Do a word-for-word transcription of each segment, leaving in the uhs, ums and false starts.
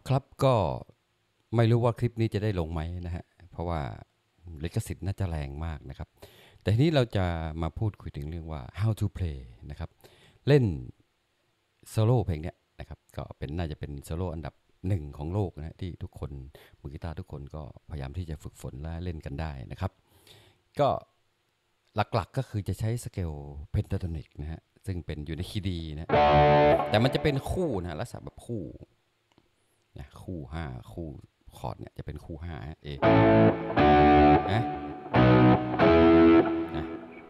ครับก็ไม่รู้ว่าคลิปนี้จะได้ลงไหมนะฮะเพราะว่าลิขสิทธิ์น่าจะแรงมากนะครับแต่ทีนี้เราจะมาพูดคุยถึงเรื่องว่า how to play นะครับเล่นโซโล่เพลงเนี้ยนะครับก็เป็นน่าจะเป็นโซโล่อันดับหนึ่งของโลกนะที่ทุกคนมือกีตาร์ทุกคนก็พยายามที่จะฝึกฝนและเล่นกันได้นะครับก็หลักๆก็คือจะใช้สเกลเพนทาโทนิกนะฮะซึ่งเป็นอยู่ในคีย์ดีนะแต่มันจะเป็นคู่นะลักษณะแบบคู่นะคู่ห้าคู่คอร์ดเนี่ยจะเป็นคู่ห้าเอนะนะ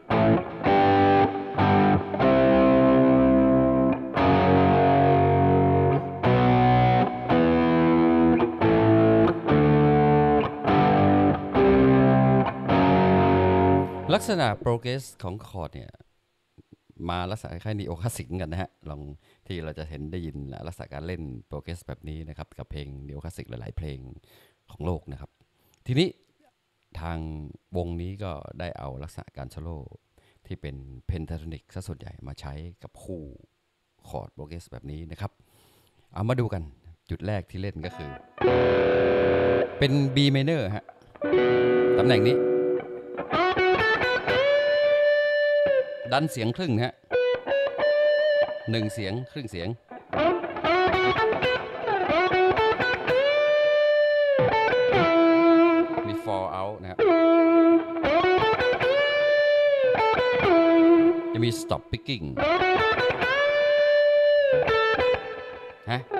ลักษณะโปรเกรสของคอร์ดเนี่ยมาลักษณะคล้ายๆนีโอคลาสสิกกันนะฮะลองที่เราจะเห็นได้ยินลักษณะการเล่นโปรเกรสแบบนี้นะครับกับเพลงนีโอคลาสสิกหลายๆเพลงของโลกนะครับทีนี้ทางวงนี้ก็ได้เอาลักษณะการโซโล่ที่เป็นเพนทาโทนิกซะส่วนใหญ่มาใช้กับคู่คอร์ดโปรเกรสแบบนี้นะครับเอามาดูกันจุดแรกที่เล่นก็คือเป็น B minor ฮะตำแหน่งนี้ดันเสียงครึ่งฮะหนึ่งเสียงครึ่งเสียงมี fall out นะครับจะมี stop picking ฮะ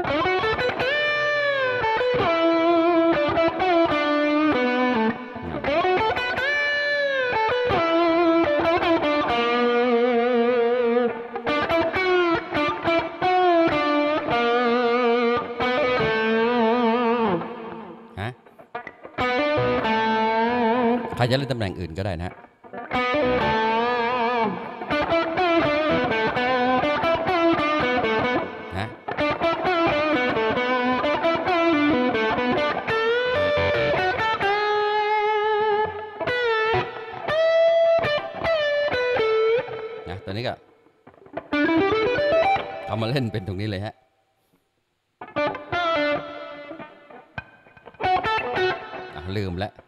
ใครจะเล่นตำแหน่งอื่นก็ได้นะฮะฮะนะตอนนี้ก็เอามาเล่นเป็นตรงนี้เลยฮะลืมแล้ว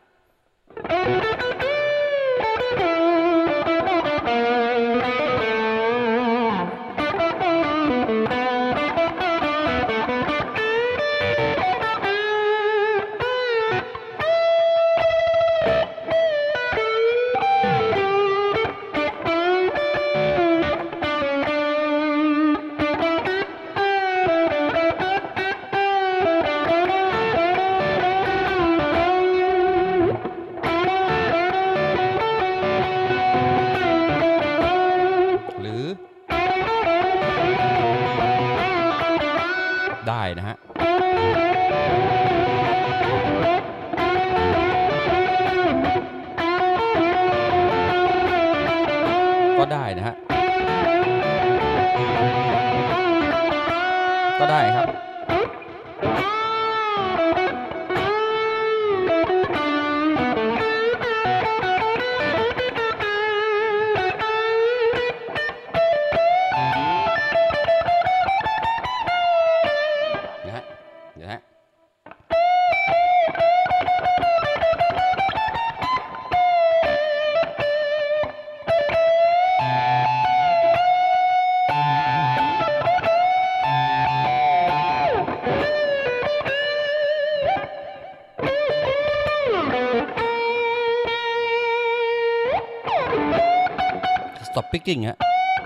ได้นะฮะก็ได้นะฮะก็ได้ครับstop picking ฮะ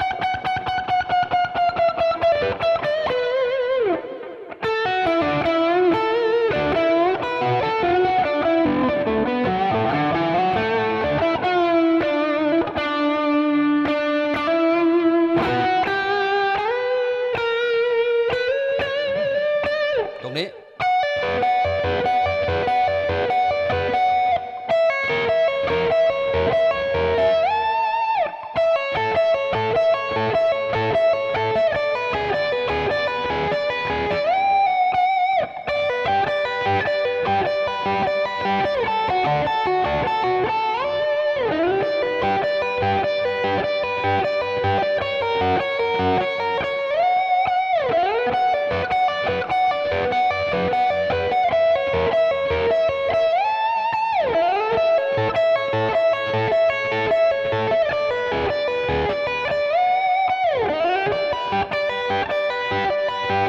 ตรงนี้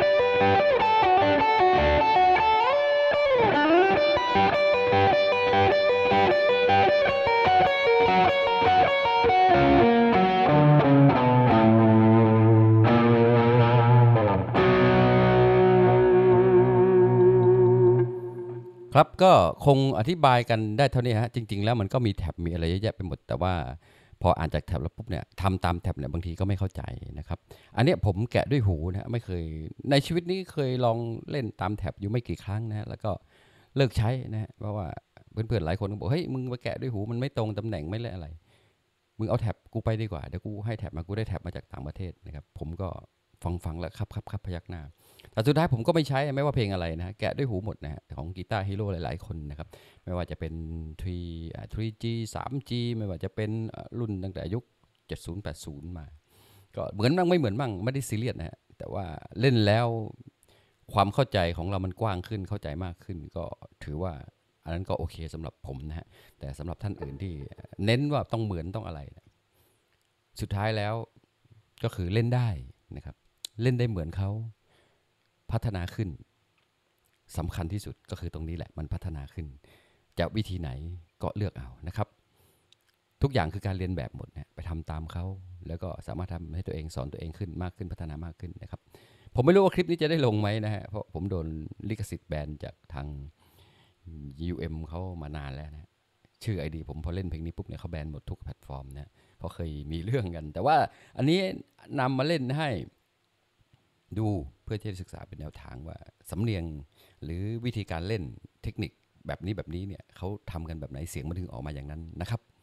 ครับก็คงอธิบายกันได้เท่านี้ฮะจริงๆแล้วมันก็มีแท็บมีอะไรเยอะแยะไปหมดแต่ว่าพออ่านจากแท็บแล้วปุ๊บเนี่ยทำตามแท็บเนี่ยบางทีก็ไม่เข้าใจนะครับอันเนี้ยผมแกะด้วยหูนะฮะไม่เคยในชีวิตนี้เคยลองเล่นตามแท็บอยู่ไม่กี่ครั้งนะฮะแล้วก็เลิกใช้นะฮะเพราะว่าเพื่อนๆหลายคนก็บอกเฮ้ยมึงมาแกะด้วยหูมันไม่ตรงตำแหน่งไม่เลยอะไรมึงเอาแท็บกูไปดีกว่าเดี๋ยวกูให้แท็บมากูได้แท็บมาจากต่างประเทศนะครับผมก็ฟังๆแล้วครับครับครับพยักหน้า แต่สุดท้ายผมก็ไม่ใช้ไม่ว่าเพลงอะไรนะแกะด้วยหูหมดนะฮะของกีตาร์ฮีโร่หลายๆคนนะครับไม่ว่าจะเป็น3อ่า ทรี จี ทรี จี ไม่ว่าจะเป็นรุ่นตั้งแต่ยุคเจ็ดสิบ แปดสิบมาก็เหมือนมั่งไม่เหมือนมั่งไม่ได้ซีเรียสนะฮะแต่ว่าเล่นแล้วความเข้าใจของเรามันกว้างขึ้นเข้าใจมากขึ้นก็ถือว่าอันนั้นก็โอเคสำหรับผมนะฮะแต่สำหรับท่านอื่นที่เน้นว่าต้องเหมือนต้องอะไรนะสุดท้ายแล้วก็คือเล่นได้นะครับเล่นได้เหมือนเขาพัฒนาขึ้น สำคัญที่สุดก็คือตรงนี้แหละมันพัฒนาขึ้นจะวิธีไหนก็เลือกเอานะครับทุกอย่างคือการเรียนแบบหมดนะไปทำตามเขาแล้วก็สามารถทำให้ตัวเองสอนตัวเองขึ้นมากขึ้นพัฒนามากขึ้นนะครับผมไม่รู้ว่าคลิปนี้จะได้ลงไหมนะฮะเพราะผมโดนลิขสิทธิ์แบนจากทาง ยู เอ็ม เขามานานแล้วนะชื่อ ไอ ดี ผมพอเล่นเพลงนี้ปุ๊บเนี่ยเขาแบนหมดทุกแพลตฟอร์มนะเพราะเคยมีเรื่องกันแต่ว่าอันนี้นำมาเล่นให้ดูเพื่อที่จะศึกษาเป็นแนวทางว่าสำเนียงหรือวิธีการเล่นเทคนิคแบบนี้แบบนี้เนี่ยเขาทำกันแบบไหนเสียงมันถึงออกมาอย่างนั้นนะครับ